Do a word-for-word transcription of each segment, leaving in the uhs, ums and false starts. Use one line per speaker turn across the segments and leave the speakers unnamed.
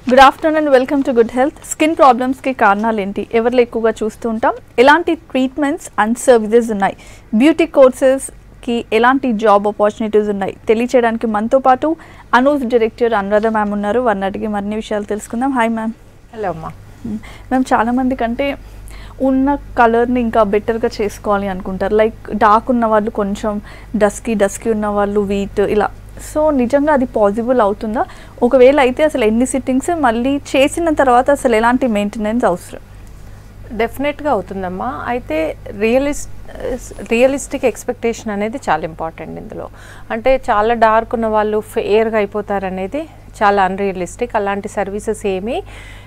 Good afternoon and welcome to good health. Skin ప్రాబ్లమ్స్కి కారణాలు ఏంటి, ఎవరిలో ఎక్కువగా చూస్తూ ఉంటాం, ఎలాంటి ట్రీట్మెంట్స్ అండ్ సర్వీసెస్ ఉన్నాయి, బ్యూటీ కోర్సెస్కి ఎలాంటి జాబ్ ఆపర్చునిటీస్ ఉన్నాయి తెలియచేయడానికి మనతో పాటు అనూస్ డైరెక్టర్ అనురాధ మ్యామ్ ఉన్నారు. వారిని అడిగి మరిన్ని విషయాలు తెలుసుకుందాం. Hi ma'am.
హలో అమ్మా.
మ్యామ్, చాలామంది కంటే ఉన్న కలర్ని ఇంకా బెటర్గా చేసుకోవాలి అనుకుంటారు. లైక్ డార్క్ ఉన్న వాళ్ళు కొంచెం డస్కీ డస్కీ ఉన్న వాళ్ళు వీట్ ఇలా. సో నిజంగా అది పాసిబుల్ అవుతుందా? ఒకవేళ అయితే అసలు ఎన్ని సిట్టింగ్స్, మళ్ళీ చేసిన తర్వాత అసలు ఎలాంటి మెయింటెనెన్స్ అవసరం?
డెఫినెట్గా అవుతుందమ్మా. అయితే రియలిస్ట్ రియలిస్టిక్ ఎక్స్పెక్టేషన్ అనేది చాలా ఇంపార్టెంట్ ఇందులో. అంటే చాలా డార్క్ ఉన్న వాళ్ళు ఫెయిర్గా అయిపోతారనేది చాలా అన్రియలిస్టిక్. అలాంటి సర్వీసెస్ ఏమీ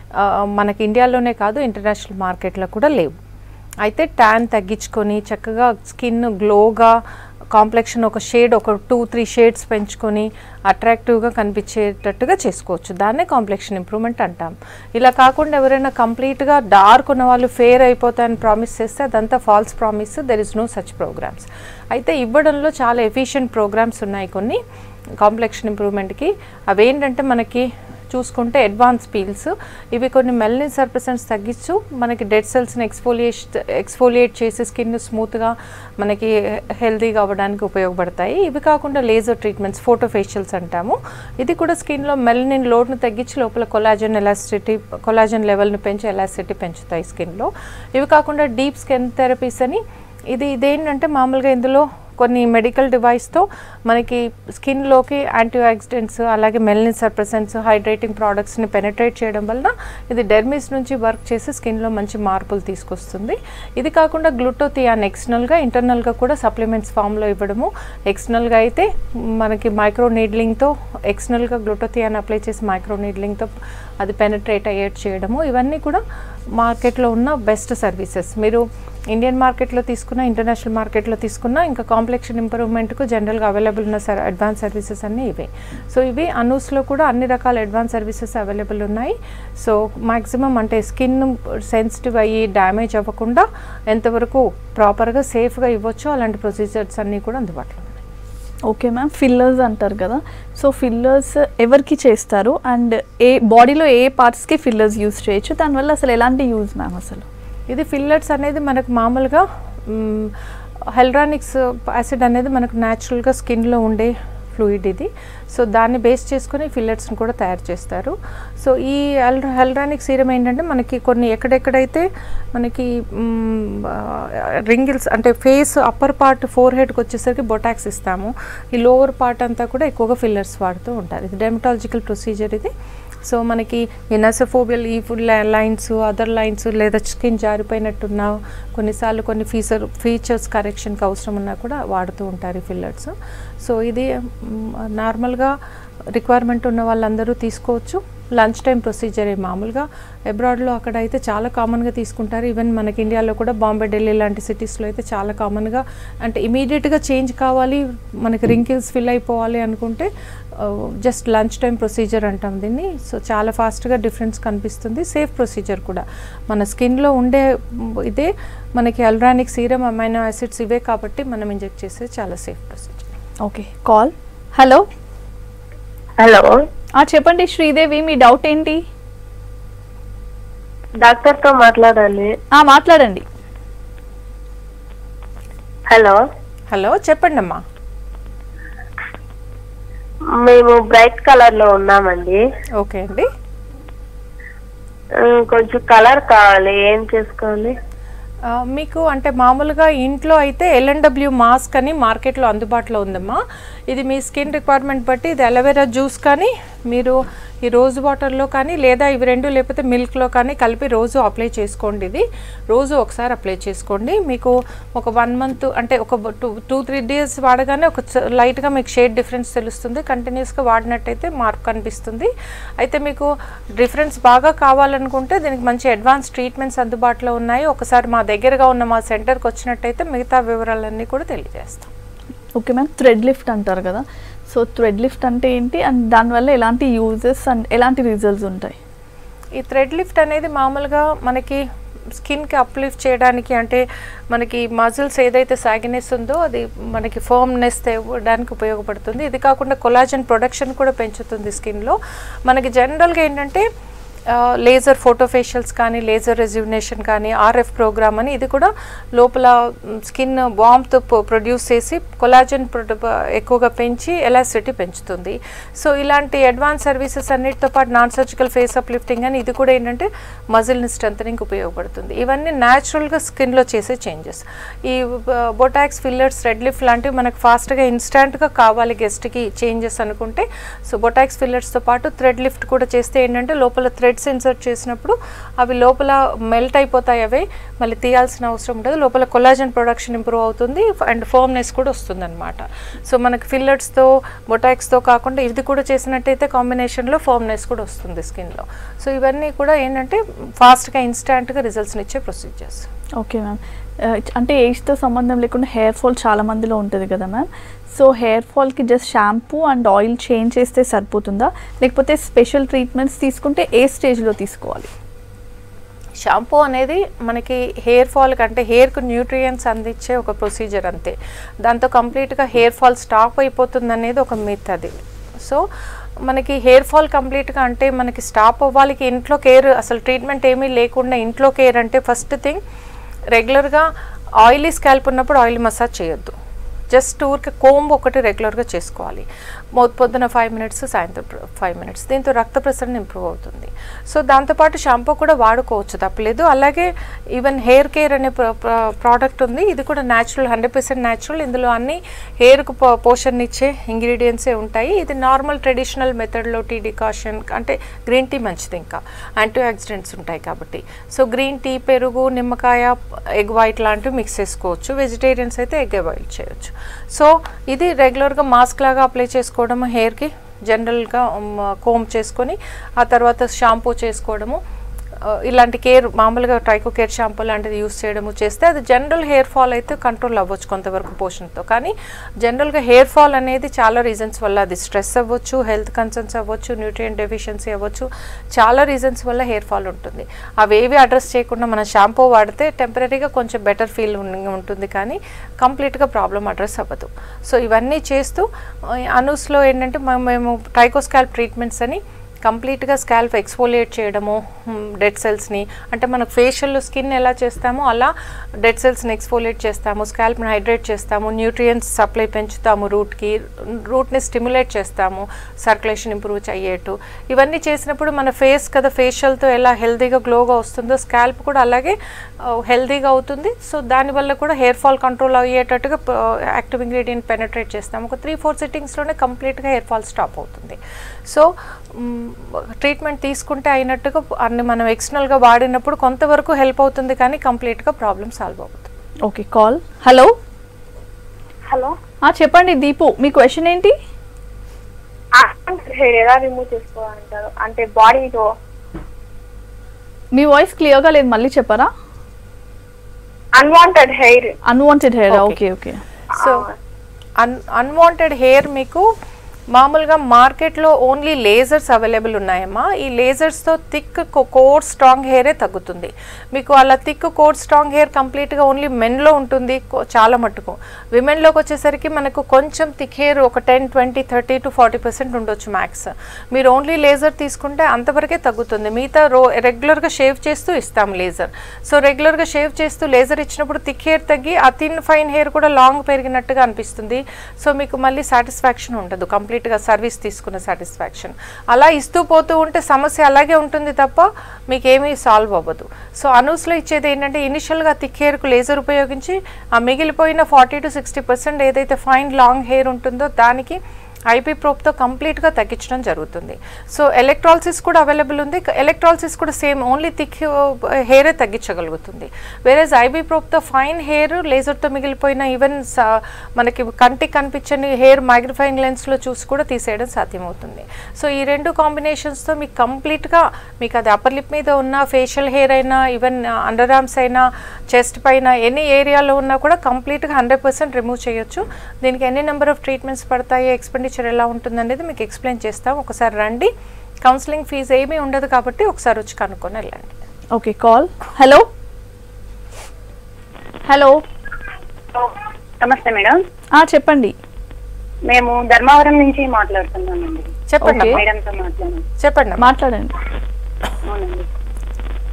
మనకి ఇండియాలోనే కాదు, ఇంటర్నేషనల్ మార్కెట్లో కూడా లేవు. అయితే ట్యాన్ తగ్గించుకొని చక్కగా స్కిన్ గ్లోగా, కాంప్లెక్షన్ ఒక షేడ్ ఒక టూ త్రీ షేడ్స్ పెంచుకొని అట్రాక్టివ్గా కనిపించేటట్టుగా చేసుకోవచ్చు. దాన్నే కాంప్లెక్షన్ ఇంప్రూవ్మెంట్ అంటాం. ఇలా కాకుండా ఎవరైనా కంప్లీట్గా డార్క్ ఉన్న వాళ్ళు ఫెయిర్ అయిపోతాయని ప్రామిస్ చేస్తే అదంతా false promise. There is no such programs. అయితే ఇవ్వడంలో చాలా ఎఫిషియెంట్ ప్రోగ్రామ్స్ ఉన్నాయి కొన్ని కాంప్లెక్షన్ ఇంప్రూవ్మెంట్కి. అవేంటంటే మనకి చూసుకుంటే అడ్వాన్స్ పీల్స్, ఇవి కొన్ని మెలనిన్ సర్ప్రెసెంట్స్ తగ్గించు మనకి డెడ్ సెల్స్ని ఎక్స్ఫోలియేట్ ఎక్స్ఫోలియేట్ చేసి స్కిన్ స్మూత్గా మనకి హెల్తీగా అవ్వడానికి ఉపయోగపడతాయి. ఇవి కాకుండా లేజర్ ట్రీట్మెంట్స్, ఫోటో ఫేషియల్స్ అంటాము. ఇది కూడా స్కిన్లో మెలనిన్ లోడ్ను తగ్గించి లోపల కొలాజన్ ఎలాస్టిటీ కొలాజన్ లెవెల్ని పెంచి ఎలాస్టిటీ పెంచుతాయి స్కిన్లో. ఇవి కాకుండా డీప్ స్కిన్ థెరపీస్ అని, ఇది ఇదేంటంటే మామూలుగా ఇందులో కొన్ని మెడికల్ డివైస్తో మనకి స్కిన్లోకి యాంటీ ఆక్సిడెంట్స్ అలాగే మెలనిన్ సర్ప్రెసెంట్స్, హైడ్రేటింగ్ ప్రోడక్ట్స్ని పెనట్రేట్ చేయడం వలన ఇది డెర్మిస్ నుంచి వర్క్ చేసి స్కిన్లో మంచి మార్పులు తీసుకొస్తుంది. ఇది కాకుండా గ్లూటోథియాన్ ఎక్స్టర్నల్గా, ఇంటర్నల్గా కూడా సప్లిమెంట్స్ ఫామ్లో ఇవ్వడము. ఎక్స్టర్నల్గా అయితే మనకి మైక్రో నీడ్లింగ్తో ఎక్స్టర్నల్గా గ్లూటోథియాన్ అప్లై చేసి మైక్రో నీడ్లింగ్తో అది పెనట్రేట్ అయ్యేట్ చేయడము. ఇవన్నీ కూడా మార్కెట్లో ఉన్న బెస్ట్ సర్వీసెస్. మీరు ఇండియన్ మార్కెట్లో తీసుకున్న, ఇంటర్నేషనల్ మార్కెట్లో తీసుకున్న, ఇంకా కాంప్లెక్షన్ ఇంప్రూవ్మెంట్కు జనరల్గా అవైలబుల్ ఉన్న సర్ అడ్వాన్స్ సర్వీసెస్ అన్నీ ఇవే. సో ఇవి అనూస్లో కూడా అన్ని రకాల అడ్వాన్స్ సర్వీసెస్ అవైలబుల్ ఉన్నాయి. సో మ్యాక్సిమం అంటే స్కిన్ సెన్సిటివ్ అయ్యి డ్యామేజ్ అవ్వకుండా ఎంతవరకు ప్రాపర్గా సేఫ్గా ఇవ్వచ్చో అలాంటి ప్రొసీజర్స్ అన్నీ కూడా అందుబాటులో ఉన్నాయి.
ఓకే మ్యామ్, ఫిల్లర్స్ అంటారు కదా, సో ఫిల్లర్స్ ఎవరికి చేస్తారు అండ్ ఏ బాడీలో ఏ పార్ట్స్కి ఫిల్లర్స్ యూజ్ చేయొచ్చు, దానివల్ల అసలు ఎలాంటి యూజ్ మ్యామ్? అసలు
ఇది ఫిల్లర్స్ అనేది మనకు మామూలుగా హెల్రానిక్స్ యాసిడ్ అనేది మనకు న్యాచురల్గా స్కిన్లో ఉండే ఫ్లూయిడ్ ఇది. సో దాన్ని బేస్ చేసుకుని ఫిల్లర్స్ని కూడా తయారు చేస్తారు. సో ఈ హెల్ హెల్రానిక్ సీరం ఏంటంటే మనకి కొన్ని ఎక్కడెక్కడైతే మనకి రింగిల్స్ అంటే ఫేస్ అప్పర్ పార్ట్ ఫోర్ హెడ్కి వచ్చేసరికి బొటాక్స్ ఇస్తాము. ఈ లోవర్ పార్ట్ అంతా కూడా ఎక్కువగా ఫిల్లర్స్ వాడుతూ ఉంటారు. ఇది డెర్మటాలజికల్ ప్రొసీజర్ ఇది. సో మనకి ఈ నసోఫోబియల్ ఈ ఫుడ్ లైన్స్, అదర్ లైన్స్ లేదా స్కిన్ జారిపోయినట్టున్నా కొన్నిసార్లు కొన్ని ఫీచర్ ఫీచర్స్ కరెక్షన్కి అవసరం ఉన్నా కూడా వాడుతూ ఉంటారు ఈ ఫిల్లర్స్. సో ఇది నార్మల్గా రిక్వైర్మెంట్ ఉన్న వాళ్ళందరూ తీసుకోవచ్చు. లంచ్ టైం ప్రొసీజర్ మామూలుగా అబ్రాడ్లో అక్కడ అయితే చాలా కామన్గా తీసుకుంటారు. ఈవెన్ మనకి ఇండియాలో కూడా బాంబే, ఢిల్లీ లాంటి సిటీస్లో అయితే చాలా కామన్గా, అంటే ఇమీడియట్గా చేంజ్ కావాలి, మనకి రింకిల్స్ ఫిల్ అయిపోవాలి అనుకుంటే జస్ట్ లంచ్ టైం ప్రొసీజర్ అంటాం దీన్ని. సో చాలా ఫాస్ట్గా డిఫరెన్స్ కనిపిస్తుంది. సేఫ్ ప్రొసీజర్ కూడా. మన స్కిన్లో ఉండే ఇదే మనకి హెల్రానిక్ సీరం, అమైనో యాసిడ్స్ ఇవే కాబట్టి మనం ఇంజెక్ట్ చేసేది చాలా safe procedure.
Okay, call. Hello
hello
చెప్పండి శ్రీదేవి, మీ డౌట్ ఏంటి?
డాక్టర్తో మాట్లాడాలి.
మాట్లాడండి.
హలో
హలో చెప్పండి అమ్మా.
మేము బ్రైట్ కలర్ లో ఉన్నామండి.
ఓకే అండి.
కొంచెం కలర్ కావాలి, ఏం చేసుకోవాలి?
మీకు అంటే మామూలుగా ఇంట్లో అయితే ఎల్ఎన్డబ్ల్యూ మాస్క్ అని మార్కెట్లో అందుబాటులో ఉందమ్మా. ఇది మీ స్కిన్ రిక్వైర్మెంట్ బట్టి ఇది అలోవెరా జ్యూస్ కానీ మీరు ఈ రోజు వాటర్లో కానీ లేదా ఇవి రెండు లేకపోతే మిల్క్లో కానీ కలిపి రోజు అప్లై చేసుకోండి. ఇది రోజు ఒకసారి అప్లై చేసుకోండి. మీకు ఒక వన్ మంత్ అంటే ఒక టూ టూ త్రీ డేస్ వాడగానే ఒక లైట్గా మీకు షేడ్ డిఫరెన్స్ తెలుస్తుంది. కంటిన్యూస్గా వాడినట్టయితే మార్పు కనిపిస్తుంది. అయితే మీకు డిఫరెన్స్ బాగా కావాలనుకుంటే దీనికి మంచి అడ్వాన్స్ ట్రీట్మెంట్స్ అందుబాటులో ఉన్నాయి. ఒకసారి మా దగ్గరగా ఉన్న మా సెంటర్కి వచ్చినట్టయితే మిగతా వివరాలన్నీ కూడా తెలియజేస్తాం.
ఓకే మ్యామ్, థ్రెడ్ లిఫ్ట్ అంటారు కదా, సో థ్రెడ్ లిఫ్ట్ అంటే ఏంటి అండ్ దానివల్ల ఎలాంటి యూజెస్ అండ్ ఎలాంటి రిజల్ట్స్ ఉంటాయి?
ఈ థ్రెడ్ లిఫ్ట్ అనేది మామూలుగా మనకి స్కిన్కి అప్లిఫ్ట్ చేయడానికి, అంటే మనకి మజిల్స్ ఏదైతే సాగినెస్ ఉందో అది మనకి ఫర్మ్నెస్ తేవడానికి ఉపయోగపడుతుంది. ఇది కాకుండా కొలాజన్ ప్రొడక్షన్ కూడా పెంచుతుంది స్కిన్లో. మనకి జనరల్గా ఏంటంటే లేజర్ ఫోటో ఫేషియల్స్ కానీ లేజర్ రెజ్యునేషన్ కానీ ఆర్ఎఫ్ ప్రోగ్రామ్ అని ఇది కూడా లోపల స్కిన్ వామ్త్ ప్రొడ్యూస్ చేసి కొలాజన్ ఎక్కువగా పెంచి ఎలాస్టిసిటీ పెంచుతుంది. సో ఇలాంటి అడ్వాన్స్ సర్వీసెస్ అన్నిటితో పాటు non surgical face up lifting అని ఇది కూడా ఏంటంటే మజిల్ని స్ట్రెంథనింగ్ ఉపయోగపడుతుంది. ఇవన్నీ న్యాచురల్గా స్కిన్లో చేసే చేంజెస్. ఈ బొటాక్స్ ఫిల్లర్స్ రెడ్ లిఫ్ట్ లాంటివి మనకు ఫాస్ట్గా ఇన్స్టాంట్గా కావాలి గెస్ట్కి చేంజెస్ అనుకుంటే సో బొటాక్స్ ఫిల్లర్స్తో పాటు థ్రెడ్ లిఫ్ట్ కూడా చేస్తే ఏంటంటే లోపల థ్రెడ్స్ ఇన్సర్ట్ చేసినప్పుడు అవి లోపల మెల్ట్ అయిపోతాయి, అవే మళ్ళీ తీయాల్సిన అవసరం ఉండదు. లోపల కొలాజన్ ప్రొడక్షన్ ఇంప్రూవ్ అవుతుంది అండ్ ఫర్మ్నెస్ కూడా వస్తుంది అనమాట. సో మనకి ఫిల్లర్స్తో బొటాక్స్తో కాకుండా ఇది కూడా చేసినట్టయితే కాంబినేషన్లో ఫర్మ్నెస్ కూడా వస్తుంది స్కిన్లో. సో ఇవన్నీ కూడా ఏంటంటే ఫాస్ట్గా ఇన్స్టాంట్గా రిజల్ట్స్ని ఇచ్చే ప్రొసీజర్స్.
ఓకే మ్యామ్, అంటే ఏజ్తో సంబంధం లేకుండా హెయిర్ ఫాల్ చాలా మందిలో ఉంటుంది కదా మ్యామ్. సో హెయిర్ ఫాల్కి just shampoo and oil change చేస్తే సరిపోతుందా, లేకపోతే స్పెషల్ ట్రీట్మెంట్స్ తీసుకుంటే ఏ స్టేజ్లో తీసుకోవాలి?
షాంపూ అనేది మనకి హెయిర్ ఫాల్ కంటే హెయిర్కు న్యూట్రియంట్స్ అందించే ఒక ప్రొసీజర్ అంతే. దాంతో కంప్లీట్గా హెయిర్ ఫాల్ స్టాప్ అయిపోతుంది అనేది ఒక మిత్ అది. సో మనకి హెయిర్ ఫాల్ కంప్లీట్గా అంటే మనకి స్టాప్ అవ్వాలికి ఇంట్లో కేర్ అసలు ట్రీట్మెంట్ ఏమీ లేకుండా ఇంట్లో కేర్ అంటే ఫస్ట్ థింగ్ రెగ్యులర్గా ఆయిలీ స్కాల్ప్ ఉన్నప్పుడు ఆయిల్ మసాజ్ చేయొద్దు. జస్ట్ ఊరికి కోంబ్ ఒకటి రెగ్యులర్గా చేసుకోవాలి. పొద్దున ఫైవ్ మినిట్స్ సాయంత్రం ఫైవ్ మినిట్స్ దీంతో రక్త ప్రసరణ ఇంప్రూవ్ అవుతుంది. సో దాంతోపాటు షాంపూ కూడా వాడుకోవచ్చు, తప్పలేదు. అలాగే ఈవెన్ హెయిర్ కేర్ అనే ప్రోడక్ట్ ఉంది, ఇది కూడా న్యాచురల్ హండ్రెడ్ పర్సెంట్ న్యాచురల్. ఇందులో అన్ని హెయిర్కు పోషణ ఇచ్చే ఇంగ్రీడియంట్సే ఉంటాయి. ఇది నార్మల్ ట్రెడిషనల్ మెథడ్లో టీ డికాషన్ అంటే గ్రీన్ టీ మంచిది, ఇంకా యాంటీ ఆక్సిడెంట్స్ ఉంటాయి కాబట్టి. సో గ్రీన్ టీ, పెరుగు, నిమ్మకాయ, ఎగ్ వైట్ లాంటివి మిక్స్ చేసుకోవచ్చు. వెజిటేరియన్స్ అయితే ఎగ్ అవాయిడ్ చేయొచ్చు. సో ఇది రెగ్యులర్గా మాస్క్ లాగా అప్లై చేసుకోవడము హెయిర్కి, జనరల్గా కోమ్ చేసుకొని ఆ తర్వాత షాంపూ చేసుకోవడము, ఇలాంటి కేర్ మామూలుగా ట్రైకో కేర్ షాంపూ లాంటిది యూస్ చేయడము చేస్తే అది జనరల్ హెయిర్ ఫాల్ అయితే కంట్రోల్ అవ్వచ్చు కొంతవరకు పోషణతో. కానీ జనరల్గా హెయిర్ ఫాల్ అనేది చాలా రీజన్స్ వల్ల, అది స్ట్రెస్ అవ్వచ్చు, హెల్త్ కన్సర్న్స్ అవ్వచ్చు, న్యూట్రియంట్ డెఫిషియన్సీ అవ్వచ్చు, చాలా రీజన్స్ వల్ల హెయిర్ ఫాల్ ఉంటుంది. అవేవి అడ్రస్ చేయకుండా మనం షాంపూ వాడితే టెంపరీగా కొంచెం బెటర్ ఫీల్ ఉంటుంది, కానీ కంప్లీట్గా ప్రాబ్లం అడ్రస్ అవ్వదు. సో ఇవన్నీ చేస్తూ అనూస్లో ఏంటంటే మేము ట్రైకో స్కాల్ప్ ట్రీట్మెంట్స్ అని కంప్లీట్గా స్కాల్ప్ ఎక్స్ఫోలియేట్ చేయడము, డెడ్ సెల్స్ని అంటే మనకు ఫేషియల్లో స్కిన్ ఎలా చేస్తామో అలా డెడ్ సెల్స్ని ఎక్స్ఫోలియేట్ చేస్తాము, స్కాల్ప్ని హైడ్రేట్ చేస్తాము, న్యూట్రియంట్స్ సప్లై పెంచుతాము, రూట్కి రూట్ని స్టిమ్యులేట్ చేస్తాము, సర్క్యులేషన్ ఇంప్రూవ్ అయ్యేట్టు. ఇవన్నీ చేసినప్పుడు మన ఫేస్ కదా ఫేషియల్తో ఎలా హెల్తీగా గ్లోగా వస్తుందో స్కాల్ప్ కూడా అలాగే హెల్తీగా అవుతుంది. సో దానివల్ల కూడా హెయిర్ ఫాల్ కంట్రోల్ అయ్యేటట్టుగా యాక్టివ్ ఇంగ్రీడియంట్ పెనట్రేట్ చేస్తాము. ఒక త్రీ ఫోర్ సిట్టింగ్స్లోనే కంప్లీట్గా హెయిర్ ఫాల్ స్టాప్ అవుతుంది. సో ట్రీట్మెంట్ తీసుకుంటే అయినట్టుగా అన్ని మనం ఎక్స్టర్నల్గా వాడినప్పుడు కొంతవరకు హెల్ప్ అవుతుంది, కానీ కంప్లీట్గా ప్రాబ్లమ్ సాల్వ్ అవుతుంది.
Okay, call. హలో
హలో
చెప్పండి దీపు, మీ క్వశ్చన్ ఏంటి?
హెయిర్ ఎలా రిమూవ్ చేసుకోవాలంటారు, అంటే బాడీతో?
మీ వాయిస్ క్లియర్గా లేదు, మళ్ళీ చెప్పరా?
Unwanted hair.
Unwanted hair, okay okay.
So un unwanted hair మీకు మామూలుగా మార్కెట్లో ఓన్లీ లేజర్స్ అవైలబుల్ ఉన్నాయమ్మా. ఈ లేజర్స్తో థిక్ కోర్ స్ట్రాంగ్ హెయిరే తగ్గుతుంది మీకు. అలా థిక్ కోర్ స్ట్రాంగ్ హెయిర్ కంప్లీట్గా ఓన్లీ మెన్లో ఉంటుంది చాలా మట్టుకు. విమెన్లోకి వచ్చేసరికి మనకు కొంచెం థిక్ హెయిర్ ఒక ten twenty thirty to forty percent ఉండొచ్చు మ్యాక్స్. మీరు ఓన్లీ లేజర్ తీసుకుంటే అంతవరకే తగ్గుతుంది. మిగతా రో రెగ్యులర్గా షేవ్ చేస్తూ ఇస్తాం లేజర్. సో రెగ్యులర్గా షేవ్ చేస్తూ లేజర్ ఇచ్చినప్పుడు థిక్ హెయిర్ తగ్గి ఆ థిన్ ఫైన్ హెయిర్ కూడా లాంగ్ పెరిగినట్టుగా అనిపిస్తుంది. సో మీకు మళ్ళీ సాటిస్ఫాక్షన్ ఉండదు, కంప్లీట్ సర్వీస్ తీసుకున్న సాటిస్ఫాక్షన్. అలా ఇస్తూ పోతూ ఉంటే సమస్య అలాగే ఉంటుంది తప్ప మీకు ఏమీ సాల్వ్ అవ్వదు. సో అనూస్లో ఇచ్చేది ఏంటంటే ఇనిషియల్గా థిక్ హెయిర్కు లేజర్ ఉపయోగించి ఆ మిగిలిపోయిన ఫార్టీ టు సిక్స్టీ పర్సెంట్ ఏదైతే ఫైన్ లాంగ్ హెయిర్ ఉంటుందో దానికి ఐపీ ప్రోప్తో కంప్లీట్గా తగ్గించడం జరుగుతుంది. సో ఎలక్ట్రాలసిస్ కూడా అవైలబుల్ ఉంది. ఎలక్ట్రాలసిస్ కూడా సేమ్ ఓన్లీ థిక్ హెయిరే తగ్గించగలుగుతుంది. వేరేజ్ ఐబీ ప్రోప్తో ఫైన్ హెయిర్ లేజర్తో మిగిలిపోయిన ఈవెన్ మనకి కంటికి కనిపించని హెయిర్ మైగ్రిఫైయింగ్ లెన్స్లో చూసి కూడా తీసేయడం సాధ్యమవుతుంది. సో ఈ రెండు కాంబినేషన్స్తో మీకు కంప్లీట్గా మీకు అది అప్పర్ లిప్ మీద ఉన్న ఫేషియల్ హెయిర్ అయినా ఈవెన్ అండర్ ఆర్మ్స్ అయినా చెస్ట్ పైన ఎనీ ఏరియాలో ఉన్నా కూడా కంప్లీట్గా హండ్రెడ్ పర్సెంట్ రిమూవ్ చేయొచ్చు. దీనికి ఎన్ని నెంబర్ ఆఫ్ ట్రీట్మెంట్స్ పడతాయి, ఎక్స్పెండిచర్ ఎలా ఉంటుందనేది మీకు ఎక్స్ప్లెయిన్ చేస్తాం. ఒకసారి రండి, కౌన్సిలింగ్ ఫీజు ఏమీ ఉండదు కాబట్టి ఒకసారి వచ్చి కనుక్కొని వెళ్ళండి.
Okay, call. హలో హలో
నమస్తే మేడం.
చెప్పండి.
మేము ధర్మవరం నుంచి మాట్లాడుతున్నామండి.
చెప్పండి
మేడంతో మాట్లాడండి.
చెప్పండి
మాట్లాడండి.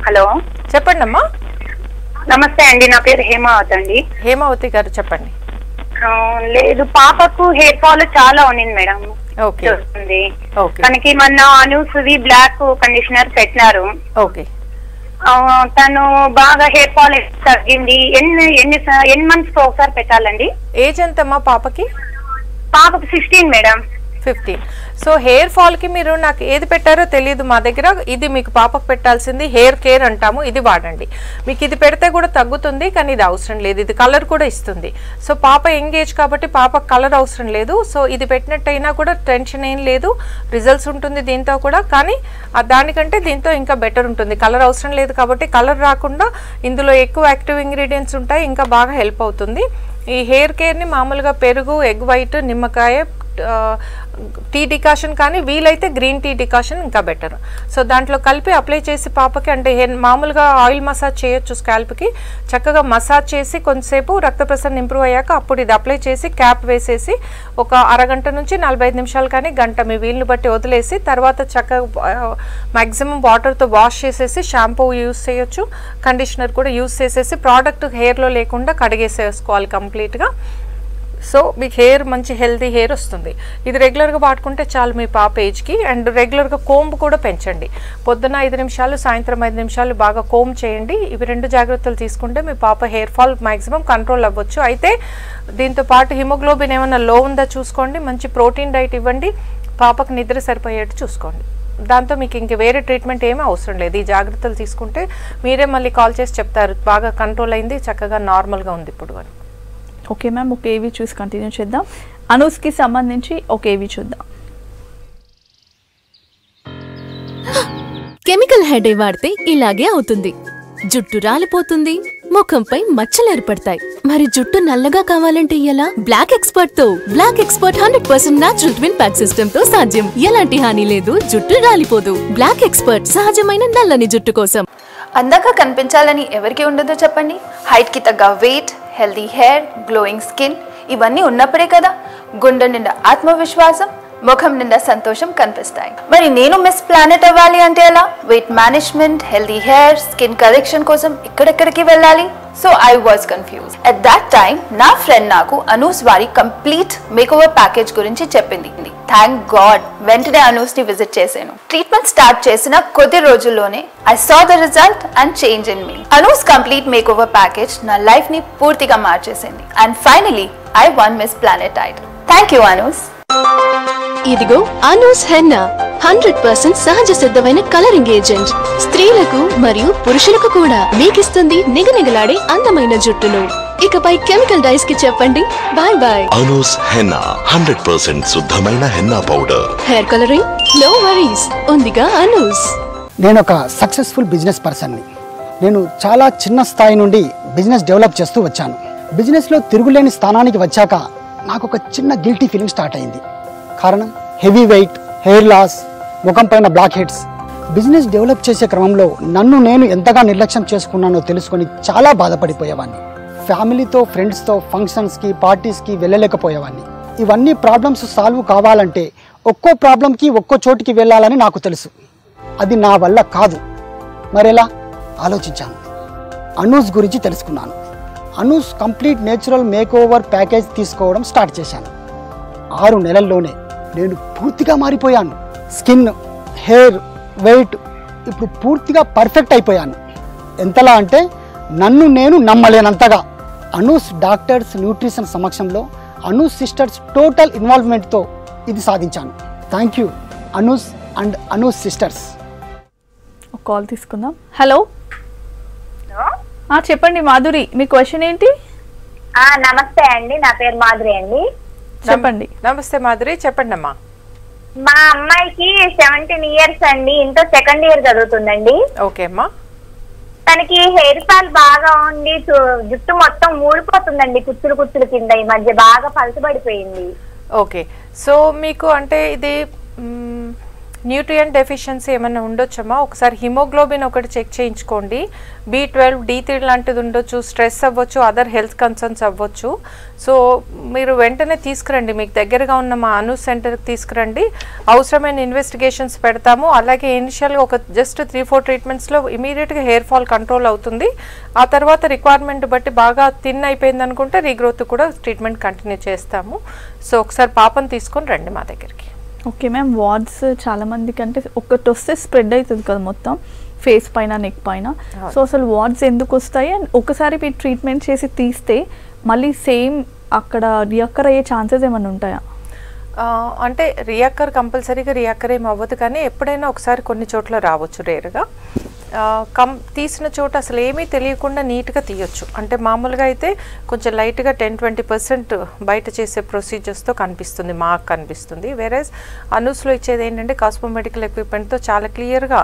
హలో
చెప్పండి అమ్మా.
నమస్తే అండి, నా పేరు హేమావతి అండి.
హేమావతి గారు చెప్పండి.
లేదు, పాపకు హెయిర్ ఫాల్ చాలా ఉన్నింది మేడం.
ఓకే
వస్తుంది.
ఓకే
తనకి మొన్న అనూస్ది బ్లాక్ కండిషనర్ పెట్టినారు.
ఓకే.
తను బాగా హెయిర్ ఫాల్ తగ్గింది. ఎన్ని ఎన్ని ఎన్ని మంత్స్ ఒకసారి పెట్టాలండి?
ఏజ్ ఎంతమ్మా పాపకి?
పాపకు sixteen madam.
Fifteen. So hair ఫాల్కి మీరు నాకు ఏది పెట్టారో తెలియదు మా దగ్గర. ఇది మీకు పాపకు పెట్టాల్సింది హెయిర్ కేర్ అంటాము, ఇది వాడండి. మీకు ఇది పెడితే కూడా తగ్గుతుంది, కానీ ఇది అవసరం లేదు. ఇది కలర్ కూడా ఇస్తుంది. సో పాప ఎంగేజ్ కాబట్టి పాపకు కలర్ అవసరం లేదు. సో ఇది పెట్టినట్టయినా కూడా టెన్షన్ ఏం లేదు, రిజల్ట్స్ ఉంటుంది దీంతో కూడా. కానీ దానికంటే దీంతో ఇంకా బెటర్ ఉంటుంది. కలర్ అవసరం లేదు కాబట్టి కలర్ రాకుండా ఇందులో ఎక్కువ యాక్టివ్ ఇంగ్రీడియంట్స్ ఉంటాయి, ఇంకా బాగా హెల్ప్ అవుతుంది. ఈ హెయిర్ కేర్ని మామూలుగా పెరుగు, ఎగ్ వైట్, నిమ్మకాయ, టీ డికాషన్ కానీ వీలైతే గ్రీన్ టీ డికాషన్ ఇంకా బెటర్. సో దాంట్లో కలిపి అప్లై చేసి పాపకి, అంటే మామూలుగా ఆయిల్ మసాజ్ చేయొచ్చు స్కాల్ప్కి, చక్కగా మసాజ్ చేసి కొంతసేపు రక్త ప్రసరణ ఇంప్రూవ్ అయ్యాక అప్పుడు ఇది అప్లై చేసి క్యాప్ వేసేసి ఒక అరగంట నుంచి నలభై ఐదు నిమిషాలు కానీ గంట మీ వీలుని బట్టి వదిలేసి తర్వాత చక్కగా మ్యాక్సిమం వాటర్తో వాష్ చేసేసి షాంపూ యూస్ చేయొచ్చు, కండిషనర్ కూడా యూస్ చేసేసి ప్రోడక్ట్ హెయిర్లో లేకుండా కడిగేసేసుకోవాలి కంప్లీట్గా. సో మీకు హెయిర్ మంచి హెల్తీ హెయిర్ వస్తుంది. ఇది రెగ్యులర్గా వాడుకుంటే చాలు మీ పాప ఏజ్కి. అండ్ రెగ్యులర్గా కోంబ్ కూడా పెంచండి. పొద్దున ఐదు నిమిషాలు, సాయంత్రం ఐదు నిమిషాలు బాగా కోంబ్ చేయండి. ఇవి రెండు జాగ్రత్తలు తీసుకుంటే మీ పాప హెయిర్ ఫాల్ మ్యాక్సిమం కంట్రోల్ అవ్వచ్చు. అయితే దీంతో పాటు హిమోగ్లోబిన్ ఏమైనా లో ఉందా చూసుకోండి, మంచి ప్రోటీన్ డైట్ ఇవ్వండి, పాపకు నిద్ర సరిపోయేట్టు చూసుకోండి. దాంతో మీకు ఇంక వేరే ట్రీట్మెంట్ ఏమీ అవసరం లేదు. ఈ జాగ్రత్తలు తీసుకుంటే మీరే మళ్ళీ కాల్ చేసి చెప్తారు బాగా కంట్రోల్ అయింది, చక్కగా నార్మల్గా ఉంది ఇప్పుడు అని.
ఓకే మ్యామ్, ఒక ఏవి చూసి కంటిన్యూ చేద్దాం. అనూస్కి సంబంధించి ఒక ఏవి చూద్దాం.
కెమికల్ హెడ్ వాడితే ఇలాగే అవుతుంది. జుట్టు రాలిపోతుంది, ముఖంపై మచ్చలు ఏర్పడతాయి. మరి జుట్టు నల్లగా కావాలంటే ఎలా? బ్లాక్ ఎక్స్పర్ట్ తో. Black expert hundred percent natural twin pack system తో సాధ్యం. ఎలాంటి హాని లేదు, జుట్టు రాలిపోదు. బ్లాక్ ఎక్స్పర్ట్ సహజమైన నల్లని జుట్టు కోసం.
అందంగా కనిపించాలని ఎవరికి ఉండదో చెప్పండి. హైట్ కి తగ్గ weight, healthy hair, glowing skin ఇవన్నీ ఉన్నప్పుడే కదా గుండె నిండా ఆత్మవిశ్వాసం, ముఖం నిండా సంతోషం కనిపిస్తాయి. మరి నేను మిస్ ప్లానెట్ అవ్వాలి అంటే ఎలా? Weight management, healthy hair, skin correction కోసం ఎక్కడెక్కడికి వెళ్ళాలి? So I was confuse. At that time నా ఫ్రెండ్ నాకు అనూస్ వారి కంప్లీట్ మేకోవర్ ప్యాకేజ్ గురించి చెప్పింది. థ్యాంక్ గాడ్ వెంటనే అనూస్ ని విజిట్ చేశాను. ట్రీట్మెంట్ స్టార్ట్ చేసిన కొద్ది రోజుల్లోనే I saw the result and change in me. Anoos complete makeover package నా లైఫ్ ని పూర్తిగా మార్చేసింది. And finally I won miss planet title. Thank you Anoos.
ఇదిగో అనూస్ హెన్నా, హండ్రెడ్ పర్సెంట్ సహజ సిద్ధమైన కలరింగ్ ఏజెంట్. స్త్రీలకు మరియు పురుషులకు కూడా మీకిస్తుంది నిగనిగలాడే అందమైన జుట్టును. ఇకపై కెమికల్ డైస్ కి చెప్పండి bye bye.
Anoos henna, hundred percent శుద్ధమైన henna powder.
Hair colouring no worries ఉందిగా అనూస్.
నేను ఒక సక్సెస్ఫుల్ బిజినెస్ పర్సన్ని. నేను చాలా చిన్న స్థాయి నుండి బిజినెస్ డెవలప్ చేస్తూ వచ్చాను. బిజినెస్లో తిరుగులేని స్థానానికి వచ్చాక నాకు ఒక చిన్న గిల్టీ ఫీలింగ్ స్టార్ట్ అయింది. కారణం హెవీ వెయిట్, హెయిర్ లాస్, ముఖం పైన బ్లాక్ హెడ్స్. బిజినెస్ డెవలప్ చేసే క్రమంలో నన్ను నేను ఎంతగా నిర్లక్ష్యం చేసుకున్నానో తెలుసుకొని చాలా బాధపడిపోయేవాడిని. ఫ్యామిలీతో, ఫ్రెండ్స్తో ఫంక్షన్స్కి, పార్టీస్కి వెళ్ళలేకపోయేవాడిని. ఇవన్నీ ప్రాబ్లమ్స్ సాల్వ్ కావాలంటే ఒక్కో ప్రాబ్లంకి ఒక్కో చోటికి వెళ్ళాలని నాకు తెలుసు. అది నా వల్ల కాదు. మరెలా ఆలోచించాను. అనూస్ గురించి తెలుసుకున్నాను. Anoos complete natural makeover package తీసుకోవడం స్టార్ట్ చేశాను. ఆరు నెలల్లోనే నేను పూర్తిగా మారిపోయాను. స్కిన్, హెయిర్, వెయిట్ ఇప్పుడు పూర్తిగా పర్ఫెక్ట్ అయిపోయాను. ఎంతలా అంటే నన్ను నేను నమ్మలేనంతగా. అనూస్ డాక్టర్స్, న్యూట్రిషన్ సమక్షంలో అనూస్ సిస్టర్స్ టోటల్ ఇన్వాల్వ్మెంట్తో ఇది సాధించాను. Thank you Anoos and Anoos sisters.
ఒక కాల్ తీసుకుందాం. హలో, చెప్పండి మాధురి, మీ క్వశ్చన్ ఏంటి?
నమస్తే అండి, నా పేరు మాధురి అండి.
చెప్పండి.
నమస్తే మాధురి, చెప్పండి అమ్మా.
మా అమ్మాయికి సెవెంటీన్ ఇయర్స్ అండి, ఇంటర్ సెకండ్ ఇయర్ చదువుతుందండి.
ఓకే అమ్మా.
తనకి హెయిర్ ఫాల్ బాగా ఉంది, జుట్టు మొత్తం ఊడిపోతుందండి, కుచ్చులు కుచ్చులు కింద ఈ మధ్య బాగా పలచబడిపోయింది.
ఓకే, సో మీకు అంటే ఇది న్యూట్రియంట్ డెఫిషియన్సీ ఏమైనా ఉండొచ్చమ్మా, ఒకసారి హిమోగ్లోబిన్ ఒకటి చెక్ చేయించుకోండి. బి ట్వెల్వ్ డి త్రీ లాంటిది ఉండొచ్చు, స్ట్రెస్ అవ్వచ్చు, అదర్ హెల్త్ కన్సర్న్స్ అవ్వచ్చు. సో మీరు వెంటనే తీసుకురండి, మీకు దగ్గరగా ఉన్న మా అను సెంటర్కి తీసుకురండి. అవసరమైన ఇన్వెస్టిగేషన్స్ పెడతాము. అలాగే ఇనిషియల్గా ఒక జస్ట్ త్రీ ఫోర్ ట్రీట్మెంట్స్లో ఇమీడియట్గా హెయిర్ ఫాల్ కంట్రోల్ అవుతుంది. ఆ తర్వాత రిక్వైర్మెంట్ బట్టి బాగా థిన్ అయిపోయింది అనుకుంటే రీగ్రోత్ కూడా ట్రీట్మెంట్ కంటిన్యూ చేస్తాము. సో ఒకసారి పాపను తీసుకొని రండి మా దగ్గరికి.
ఓకే మ్యామ్, వార్డ్స్ చాలా మందికి అంటే ఒకటి వస్తే స్ప్రెడ్ అవుతుంది కదా మొత్తం ఫేస్ పైన నెక్ పైన. సో అసలు వార్డ్స్ ఎందుకు వస్తాయి అండ్ ఒకసారి మీరు ట్రీట్మెంట్ చేసి తీస్తే మళ్ళీ సేమ్ అక్కడ రియాకర్ అయ్యే ఛాన్సెస్ ఏమైనా ఉంటాయా?
అంటే రియాకర్ కంపల్సరీగా రియాకర్ ఏమి అవ్వదు, కానీ ఎప్పుడైనా ఒకసారి కొన్ని చోట్ల రావచ్చు రేరుగా. కం తీసిన చోట అసలు ఏమీ తెలియకుండా నీట్గా తీయొచ్చు. అంటే మామూలుగా అయితే కొంచెం లైట్గా టెన్ ట్వంటీ పర్సెంట్ బయట చేసే ప్రొసీజర్స్తో కనిపిస్తుంది, మాకు కనిపిస్తుంది. వేరేస్ అనూస్లో ఇచ్చేది ఏంటంటే కాస్మోమెడికల్ ఎక్విప్మెంట్తో చాలా క్లియర్గా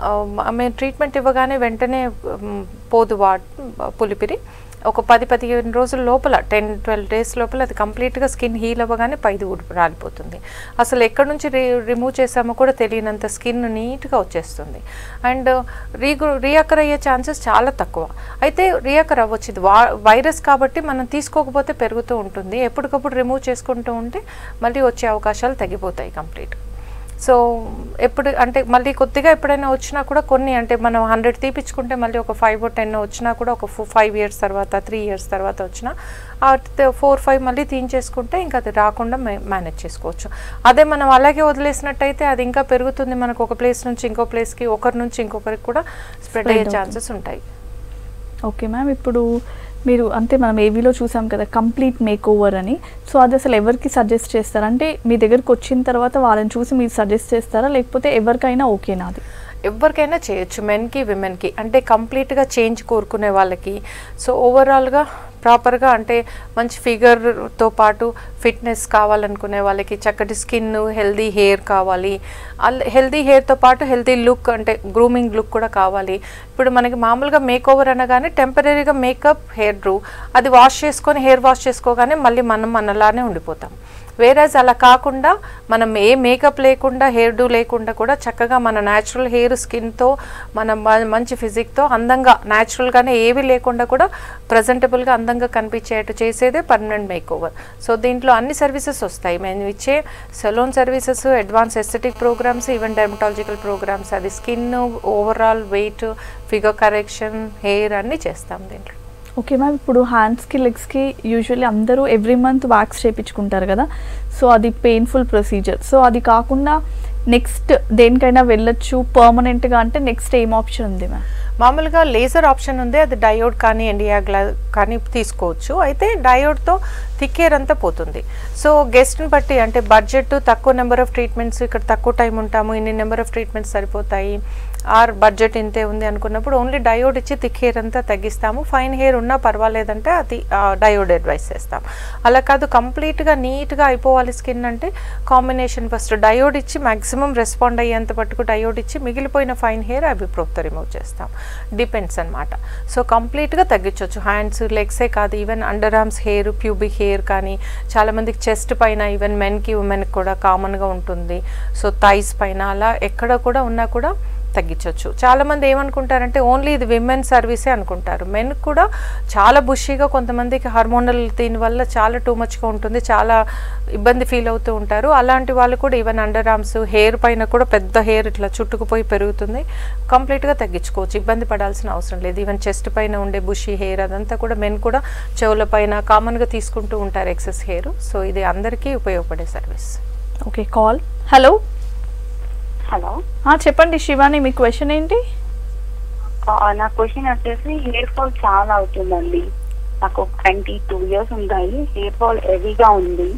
మేము ట్రీట్మెంట్ ఇవ్వగానే వెంటనే పోదు వా పులిపిరి. ఒక పది పదిహేను రోజుల లోపల టెన్ ట్వెల్వ్ డేస్ లోపల అది కంప్లీట్గా స్కిన్ హీల్ అవ్వగానే పైది ఊడి రాలిపోతుంది. అసలు ఎక్కడి నుంచి రి రిమూవ్ చేసామో కూడా తెలియనంత స్కిన్ నీట్గా వచ్చేస్తుంది. అండ్ రీగ్రో రియాకర్ అయ్యే ఛాన్సెస్ చాలా తక్కువ. అయితే రియాకర్ అవ్వచ్చు, ఇది వా వైరస్ కాబట్టి మనం తీసుకోకపోతే పెరుగుతూ ఉంటుంది. ఎప్పటికప్పుడు రిమూవ్ చేసుకుంటూ ఉంటే మళ్ళీ వచ్చే అవకాశాలు తగ్గిపోతాయి కంప్లీట్. సో ఎప్పుడు అంటే మళ్ళీ కొద్దిగా ఎప్పుడైనా వచ్చినా కూడా కొన్ని అంటే మనం హండ్రెడ్ తీపించుకుంటే మళ్ళీ ఒక ఫైవ్ టెన్ వచ్చినా కూడా ఒక ఫైవ్ ఇయర్స్ తర్వాత త్రీ ఇయర్స్ తర్వాత వచ్చినా ఆ ఫోర్ ఫైవ్ మళ్ళీ తీయించేసుకుంటే ఇంకా అది రాకుండా మేనేజ్ చేసుకోవచ్చు. అదే మనం అలాగే వదిలేసినట్టయితే అది ఇంకా పెరుగుతుంది, మనకు ఒక ప్లేస్ నుంచి ఇంకో ప్లేస్కి ఒకరి నుంచి ఇంకొకరికి కూడా స్ప్రెడ్ అయ్యే ఛాన్సెస్ ఉంటాయి.
ఓకే మ్యామ్, ఇప్పుడు మీరు అంటే మనం ఏవీలో చూసాం కదా కంప్లీట్ మేక్ ఓవర్ అని. సో అది అసలు ఎవరికి సజెస్ట్ చేస్తారా? అంటే మీ దగ్గరకు వచ్చిన తర్వాత వాళ్ళని చూసి మీరు సజెస్ట్ చేస్తారా, లేకపోతే ఎవరికైనా ఓకేనా? అది
ఎవరికైనా చేయొచ్చు, మెన్కి విమెన్కి. అంటే కంప్లీట్గా చేంజ్ కోరుకునే వాళ్ళకి, సో ఓవరాల్గా ప్రాపర్గా అంటే మంచి ఫిగర్తో పాటు ఫిట్నెస్ కావాలనుకునే వాళ్ళకి, చక్కటి స్కిన్, హెల్దీ హెయిర్ కావాలి. హెల్దీ హెయిర్తో పాటు హెల్దీ లుక్ అంటే గ్రూమింగ్ లుక్ కూడా కావాలి. ఇప్పుడు మనకి మామూలుగా మేక్ ఓవర్ అనగానే టెంపరీగా మేకప్, హెయిర్ డ్రూ, అది వాష్ చేసుకొని హెయిర్ వాష్ చేసుకోగానే మళ్ళీ మనం మనలానే ఉండిపోతాం. వేరేజ్ అలా కాకుండా మనం ఏ మేకప్ లేకుండా, హెయిర్ డూ లేకుండా కూడా చక్కగా మన న్యాచురల్ హెయిర్, స్కిన్తో మన మంచి ఫిజిక్తో అందంగా న్యాచురల్గానే ఏవి లేకుండా కూడా ప్రజెంటబుల్గా అందంగా కనిపించేట్టు చేసేదే పర్మనెంట్ మేక్ ఓవర్. సో దీంట్లో అన్ని సర్వీసెస్ వస్తాయి. మేము ఇచ్చే salon services, advance aesthetic programs, even dermatological programs, అది skin, overall weight, figure correction, hair అన్నీ చేస్తాం దీంట్లో.
ఓకే మ్యామ్, ఇప్పుడు హ్యాండ్స్కి లెగ్స్కి యూజువల్లీ అందరూ ఎవ్రీ మంత్ వ్యాక్స్ చేయించుకుంటారు కదా, సో అది పెయిన్ఫుల్ ప్రొసీజర్. సో అది కాకుండా నెక్స్ట్ దేనికైనా వెళ్ళొచ్చు పర్మనెంట్గా అంటే నెక్స్ట్ ఏం ఆప్షన్ ఉంది మ్యామ్?
మామూలుగా లేజర్ ఆప్షన్ ఉంది, అది డయోడ్ కానీ ఎండియాగ్లా కానీ తీసుకోవచ్చు. అయితే డయోడ్తో థిక్ హెయిర్ అంతా పోతుంది. సో గెస్ట్ని బట్టి అంటే బడ్జెట్, తక్కువ నెంబర్ ఆఫ్ ట్రీట్మెంట్స్, ఇక్కడ తక్కువ టైం ఉంటాము, ఇన్ని నెంబర్ ఆఫ్ ట్రీట్మెంట్స్ సరిపోతాయి, ఆర్ బడ్జెట్ ఇంతే ఉంది అనుకున్నప్పుడు ఓన్లీ డయోడ్ ఇచ్చి థిక్ హెయిర్ అంతా తగ్గిస్తాము. ఫైన్ హెయిర్ ఉన్నా పర్వాలేదంటే అది డయోడ్ అడ్వైస్ చేస్తాం. అలా కాదు కంప్లీట్గా నీట్గా అయిపోవాలి స్కిన్ అంటే కాంబినేషన్ ఫస్ట్ డయోడ్ ఇచ్చి మ్యాక్సిమం రెస్పాండ్ అయ్యేంత పట్టుకు డయోడ్ ఇచ్చి మిగిలిపోయిన ఫైన్ హెయిర్ అభిప్రోక్తో రిమూవ్ చేస్తాం. డిపెండ్స్ అనమాట. సో కంప్లీట్గా తగ్గించవచ్చు. హ్యాండ్స్, లెగ్సే కాదు, even under arms hair, pubic hair కానీ, చాలామందికి చెస్ట్ పైన, ఈవెన్ మెన్కి ఉమెన్కి కూడా కామన్గా ఉంటుంది. సో థైస్ పైన అలా ఎక్కడ కూడా ఉన్నా కూడా తగ్గించవచ్చు. చాలామంది ఏమనుకుంటారంటే ఓన్లీ ఇది విమెన్ సర్వీసే అనుకుంటారు. మెన్ కూడా చాలా బుషీగా, కొంతమందికి హార్మోనల్ దీనివల్ల చాలా టూ మచ్గా ఉంటుంది, చాలా ఇబ్బంది ఫీల్ అవుతూ ఉంటారు. అలాంటి వాళ్ళు కూడా ఈవెన్ అండర్ ఆర్మ్స్, హెయిర్ పైన కూడా పెద్ద హెయిర్ ఇట్లా చుట్టుకుపోయి పెరుగుతుంది, కంప్లీట్గా తగ్గించుకోవచ్చు, ఇబ్బంది పడాల్సిన అవసరం లేదు. ఈవెన్ చెస్ట్ పైన ఉండే బుషీ హెయిర్ అదంతా కూడా మెన్ కూడా చెవుల పైన కామన్గా తీసుకుంటూ ఉంటారు ఎక్సెస్ హెయిర్. సో ఇది అందరికీ ఉపయోగపడే service.
Okay, call. Hello
hello,
చెప్పండి శివాని, మీ క్వశ్చన్ ఏంటి?
నా క్వశ్చన్ వచ్చేసి హెయిర్ ఫాల్ చాలా అవుతుందండి. నాకు ట్వంటీ టూ ఇయర్స్ ఉంటాయి, హెయిర్ ఫాల్ హెవీగా ఉంది.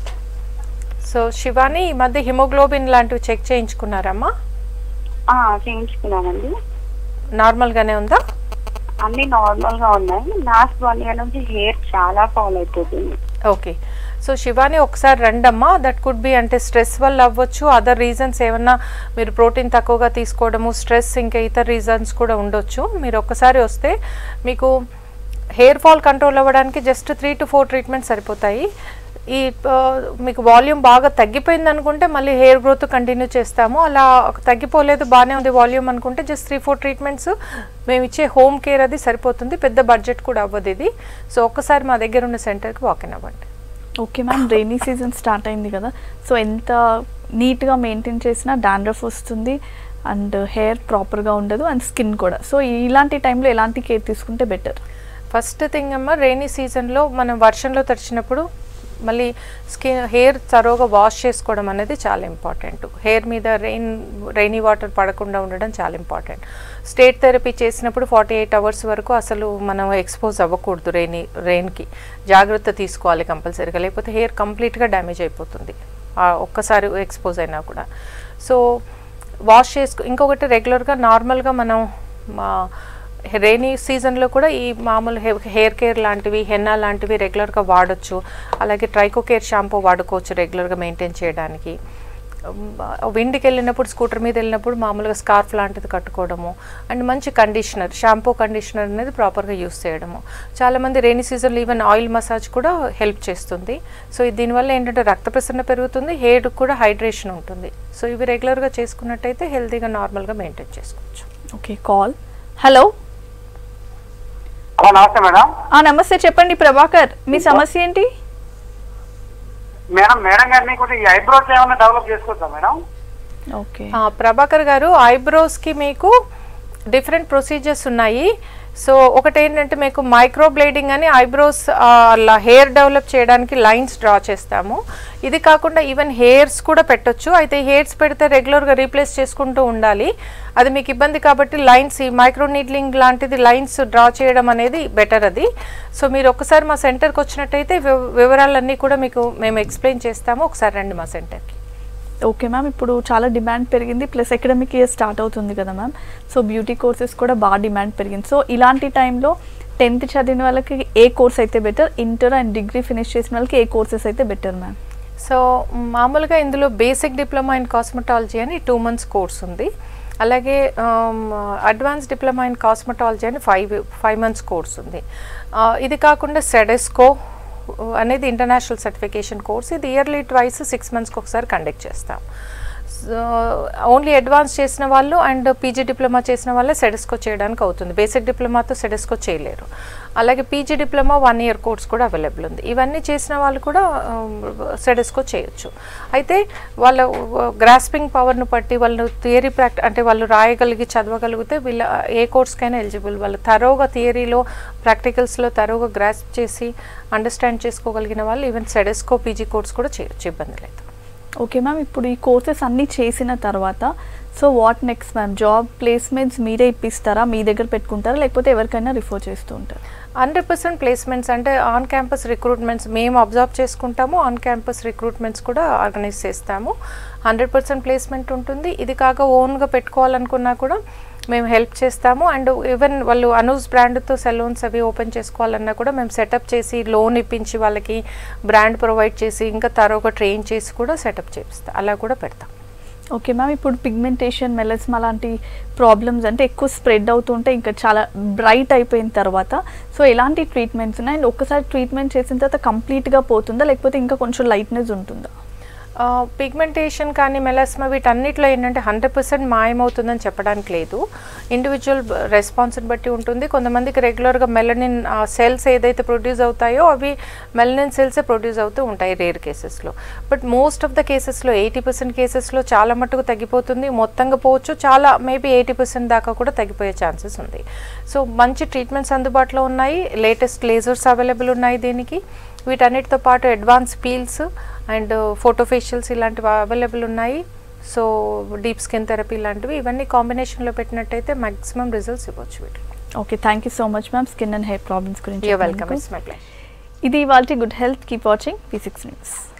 సో శివాని, ఈ మధ్య హిమోగ్లోబిన్ లాంటివి చెక్ చేయించుకున్నారమ్మా?
చేయించుకున్నానండి.
నార్మల్గానే ఉందా?
అన్ని నార్మల్గా ఉన్నాయి. లాస్ట్ వన్ ఇయర్ నుంచి హెయిర్ చాలా ఫాల్ అయిపోతుంది.
ఓకే, సో శివాని ఒకసారి రండమ్మా. దట్ కుడ్ బి అంటే స్ట్రెస్ వల్ల అవ్వచ్చు, అదర్ రీజన్స్ ఏమన్నా మీరు ప్రోటీన్ తక్కువగా తీసుకోవడము, స్ట్రెస్, ఇంకా ఇతర రీజన్స్ కూడా ఉండొచ్చు. మీరు ఒక్కసారి వస్తే మీకు హెయిర్ ఫాల్ కంట్రోల్ అవ్వడానికి just three to four treatments సరిపోతాయి. ఈ మీకు వాల్యూమ్ బాగా తగ్గిపోయింది అనుకుంటే మళ్ళీ హెయిర్ గ్రోత్ కంటిన్యూ చేస్తాము. అలా తగ్గిపోలేదు బాగానే ఉంది వాల్యూమ్ అనుకుంటే జస్ట్ త్రీ ఫోర్ ట్రీట్మెంట్స్ మేము ఇచ్చే హోమ్ కేర్ అది సరిపోతుంది. పెద్ద బడ్జెట్ కూడా అవ్వదు ఇది. సో ఒక్కసారి మా దగ్గర ఉన్న సెంటర్కి వాకిన్ అవ్వండి.
Okay ma'am, rainy season start అయింది కదా, సో ఎంత నీట్గా మెయింటైన్ చేసినా డాండ్రఫ్ వస్తుంది అండ్ హెయిర్ ప్రాపర్గా ఉండదు అండ్ స్కిన్ కూడా. సో ఇలాంటి టైంలో ఎలాంటి కేర్ తీసుకుంటే బెటర్?
ఫస్ట్ థింగ్ అమ్మ, రైనీ సీజన్లో మనం వర్షంలో తడిచినప్పుడు మళ్ళీ స్కిన్ హెయిర్ తరోగా వాష్ చేసుకోవడం అనేది చాలా ఇంపార్టెంట్. హెయిర్ మీద రెయిన్ రైనీ వాటర్ పడకుండా ఉండడం చాలా ఇంపార్టెంట్. స్టేట్ థెరపీ చేసినప్పుడు ఫార్టీ ఎయిట్ అవర్స్ వరకు అసలు మనం ఎక్స్పోజ్ అవ్వకూడదు రెయినీ రెయిన్కి. జాగ్రత్త తీసుకోవాలి కంపల్సరీగా, లేకపోతే హెయిర్ కంప్లీట్గా డ్యామేజ్ అయిపోతుంది ఒక్కసారి ఎక్స్పోజ్ అయినా కూడా. సో వాష్ చేసుకో. ఇంకొకటి రెగ్యులర్గా నార్మల్గా మనం మా రైనీ సీజన్లో కూడా ఈ మామూలు హెయిర్ కేర్ లాంటివి, హెన్నా లాంటివి రెగ్యులర్గా వాడచ్చు. అలాగే ట్రైకో కేర్ షాంపూ వాడుకోవచ్చు రెగ్యులర్గా మెయింటైన్ చేయడానికి. విండ్కి వెళ్ళినప్పుడు, స్కూటర్ మీద వెళ్ళినప్పుడు మామూలుగా స్కార్ఫ్ లాంటిది కట్టుకోవడము అండ్ మంచి కండిషనర్, షాంపూ కండిషనర్ అనేది ప్రాపర్గా యూస్ చేయడము. చాలామంది రైనీ సీజన్లో ఈవెన్ ఆయిల్ మసాజ్ కూడా హెల్ప్ చేస్తుంది. సో దీనివల్ల ఏంటంటే రక్త ప్రసరణ పెరుగుతుంది, హెయిర్ కూడా హైడ్రేషన్ ఉంటుంది. సో ఇవి రెగ్యులర్గా చేసుకున్నట్టయితే హెల్తీగా నార్మల్గా మెయింటైన్ చేసుకోవచ్చు.
Okay, call. హలో.
నమస్తే మేడం.
నమస్తే, చెప్పండి ప్రభాకర్, మీ సమస్య ఏంటి?
మేడం మేడం గారిని కొంచెం ఈ ఐబ్రోస్ ఏమైనా డెవలప్ చేసుకోవచ్చా మేడం?
ఓకే
ప్రభాకర్ గారు, ఐబ్రోస్కి మీకు డిఫరెంట్ ప్రొసీజర్స్ ఉన్నాయి. సో ఒకటి ఏంటంటే మీకు మైక్రో బ్లేడింగ్ అని ఐబ్రోస్ హెయిర్ డెవలప్ చేయడానికి లైన్స్ డ్రా చేస్తాము. ఇది కాకుండా ఈవెన్ హెయిర్స్ కూడా పెట్టొచ్చు. అయితే హెయిర్స్ పెడితే రెగ్యులర్గా రీప్లేస్ చేసుకుంటూ ఉండాలి, అది మీకు ఇబ్బంది కాబట్టి లైన్స్, ఈ మైక్రో నీడ్లింగ్ లాంటిది లైన్స్ డ్రా చేయడం అనేది బెటర్ అది. సో మీరు ఒకసారి మా సెంటర్కి వచ్చినట్టయితే వివరాలన్నీ కూడా మీకు మేము ఎక్స్ప్లెయిన్ చేస్తాము. ఒకసారి రండి మా సెంటర్కి.
ఓకే మ్యామ్, ఇప్పుడు చాలా డిమాండ్ పెరిగింది, ప్లస్ అకాడమిక్ ఇయర్ స్టార్ట్ అవుతుంది కదా మ్యామ్. సో బ్యూటీ కోర్సెస్ కూడా బాగా డిమాండ్ పెరిగింది. సో ఇలాంటి టైంలో టెన్త్ చదివిన వాళ్ళకి ఏ కోర్స్ అయితే better, inter and degree finish చేసిన వాళ్ళకి ఏ కోర్సెస్ అయితే బెటర్ మ్యామ్?
సో మామూలుగా ఇందులో బేసిక్ డిప్లొమా ఇన్ కాస్మెటాలజీ అని టూ మంత్స్ కోర్స్ ఉంది. అలాగే అడ్వాన్స్ డిప్లొమా ఇన్ కాస్మెటాలజీ అని ఫైవ్ ఫైవ్ మంత్స్ కోర్స్ ఉంది. ఇది కాకుండా సెడెస్కో అనేది ఇంటర్నేషనల్ సర్టిఫికేషన్ కోర్స్. ఇది ఇయర్లీ ట్వైస్ సిక్స్ మంత్స్కి ఒకసారి కండక్ట్ చేస్తాం. ఓన్లీ అడ్వాన్స్ చేసిన వాళ్ళు అండ్ పీజీ డిప్లొమా చేసిన వాళ్ళే సెడెస్కో చేయడానికి అవుతుంది. బేసిక్ డిప్లొమాతో సెడెస్కో చేయలేరు. అలాగే PG diploma one year course కూడా అవైలబుల్ ఉంది. ఇవన్నీ చేసిన వాళ్ళు కూడా సెడెస్కో చేయొచ్చు. అయితే వాళ్ళ గ్రాస్పింగ్ పవర్ను బట్టి, వాళ్ళు థియరీ ప్రాక్టి అంటే వాళ్ళు రాయగలిగి చదవగలిగితే వీళ్ళ ఏ కోర్స్కైనా ఎలిజిబుల్. వాళ్ళు తరోగా థియరీలో, ప్రాక్టికల్స్లో తరోగా గ్రాస్ప్ చేసి అండర్స్టాండ్ చేసుకోగలిగిన వాళ్ళు ఈవెన్ సెడెస్కో పీజీ కోర్స్ కూడా చేయొచ్చు, ఇబ్బంది లేదు.
ఓకే మ్యామ్, ఇప్పుడు ఈ కోర్సెస్ అన్నీ చేసిన తర్వాత so what next ma'am? Job placements మీరే ఇప్పిస్తారా, మీ దగ్గర పెట్టుకుంటారా, లేకపోతే ఎవరికైనా రిఫర్ చేస్తూ ఉంటారు?
హండ్రెడ్ పర్సెంట్ ప్లేస్మెంట్స్ అంటే ఆన్ క్యాంపస్ రిక్రూట్మెంట్స్ మేము అబ్జర్వ్ చేసుకుంటాము. ఆన్ క్యాంపస్ రిక్రూట్మెంట్స్ కూడా ఆర్గనైజ్ చేస్తాము. హండ్రెడ్ పర్సెంట్ ప్లేస్మెంట్ ఉంటుంది. ఇది కాక ఓన్గా పెట్టుకోవాలనుకున్నా కూడా మేము హెల్ప్ చేస్తాము. అండ్ ఈవెన్ వాళ్ళు అనూస్ బ్రాండ్తో సెలూన్స్ అవి ఓపెన్ చేసుకోవాలన్నా కూడా మేము సెటప్ చేసి లోన్ ఇప్పించి వాళ్ళకి బ్రాండ్ ప్రొవైడ్ చేసి ఇంకా తరోగా ట్రైన్ చేసి కూడా సెటప్ చేపిస్తాం, అలా కూడా పెడతాం.
ఓకే మ్యామ్, ఇప్పుడు పిగ్మెంటేషన్, మెలస్మా లాంటి ప్రాబ్లమ్స్ అంటే ఎక్కువ స్ప్రెడ్ అవుతుంటే ఇంకా చాలా బ్రైట్ అయిపోయిన తర్వాత సో ఎలాంటి ట్రీట్మెంట్స్ ఉన్నాయి? అండ్ ఒక్కసారి ట్రీట్మెంట్ చేసిన తర్వాత కంప్లీట్గా పోతుందా, లేకపోతే ఇంకా కొంచెం లైట్నెస్ ఉంటుందా? పిగ్మెంటేషన్ కానీ మెలాస్మా వీటన్నిటిలో ఏంటంటే హండ్రెడ్ పర్సెంట్ మాయమవుతుందని చెప్పడానికి లేదు. ఇండివిజువల్ రెస్పాన్స్ని బట్టి ఉంటుంది. కొంతమందికి రెగ్యులర్గా మెలనిన్ సెల్స్ ఏదైతే ప్రొడ్యూస్ అవుతాయో అవి మెలనిన్ సెల్సే ప్రొడ్యూస్ అవుతూ ఉంటాయి రేర్ కేసెస్లో. బట్ మోస్ట్ ఆఫ్ ద కేసెస్లో ఎయిటీ పర్సెంట్ కేసెస్లో చాలా మట్టుకు తగ్గిపోతుంది. మొత్తంగా పోవచ్చు, చాలా మేబీ ఎయిటీ పర్సెంట్ దాకా కూడా తగ్గిపోయే ఛాన్సెస్ ఉంది. సో మంచి ట్రీట్మెంట్స్ అందుబాటులో ఉన్నాయి. లేటెస్ట్ లేజర్స్ అవైలబుల్ ఉన్నాయి దీనికి. వీటన్నిటితో పాటు అడ్వాన్స్ పీల్స్ అండ్ ఫోటోఫేషియల్స్ ఇలాంటివి అవైలబుల్ ఉన్నాయి. సో డీప్ స్కిన్ థెరపీ లాంటివి ఇవన్నీ కాంబినేషన్లో పెట్టినట్టయితే మ్యాక్సిమం రిజల్ట్స్ ఇవ్వచ్చు వీటిలో. Okay, thank you so much ma'am skin and hair problems గురించి.
You welcome, it's my pleasure.
ఇది ఇవాల్టి good health. Keep watching V six news.